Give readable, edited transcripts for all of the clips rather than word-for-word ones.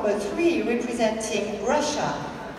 number 3 representing Russia.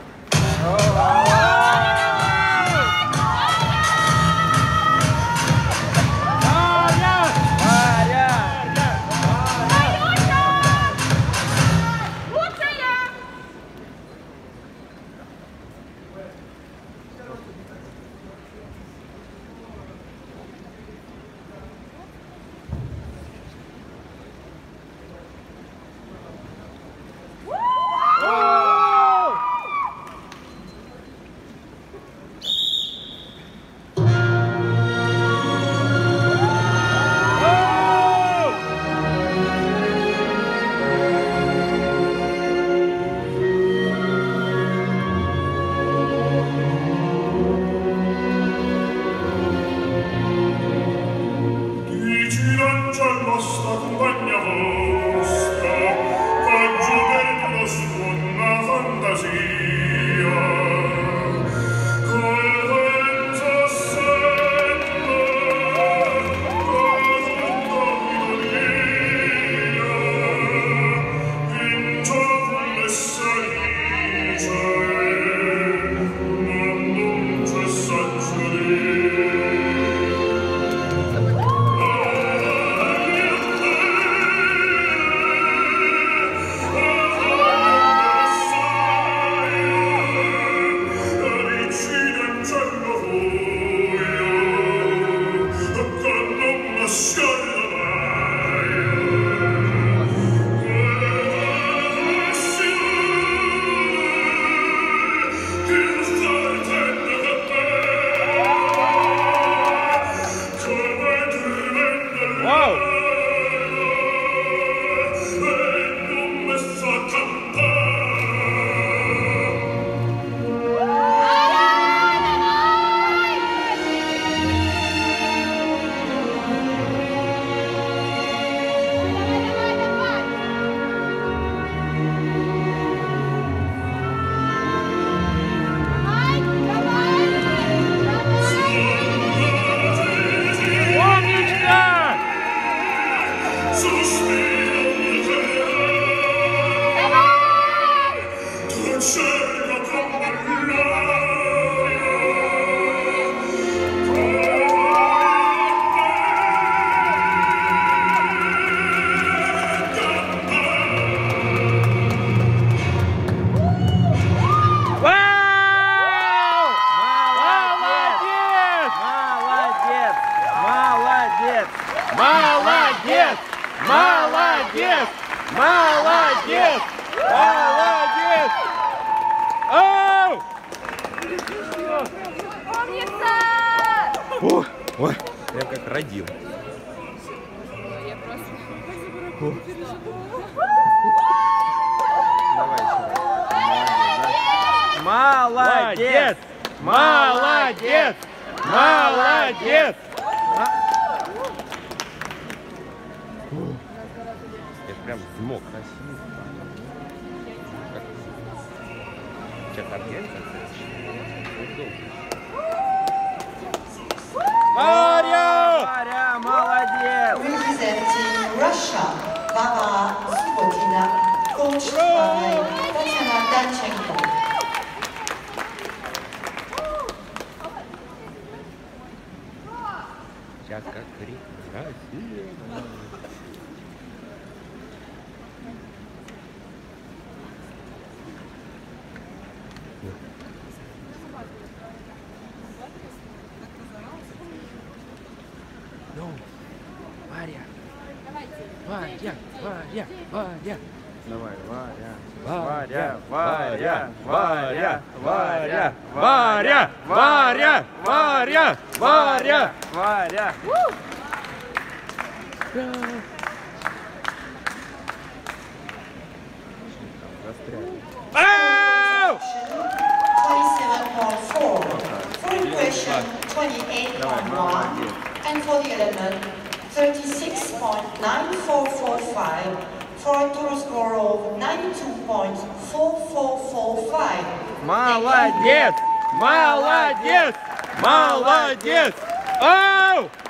Молодец! Молодец! Молодец! Молодец! Оу! Умница! Ой, я как родил. Я просто... Молодец! Молодец! Молодец! Я прям смог красиво. Сейчас организация. Марья! Марья, молодец! Representing Russia, Barbara Subotina, coached by Tatiana Danchenko. Сейчас как крик. Россия! Ну, Варя! Варя! Варя! Варя! Давай, Варя! Варя! Варя! Варя! Варя! Варя! Варя! Варя! Варя! Застряли. 27.4, for impression 28.1, and for the element 36.9445, for a total score of 92.4445. Молодец! Молодец! Молодец! Ау!